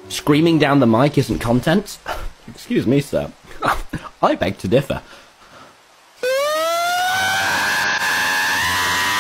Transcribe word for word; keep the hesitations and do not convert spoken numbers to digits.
Screaming down the mic isn't content? Excuse me, sir. I beg to differ.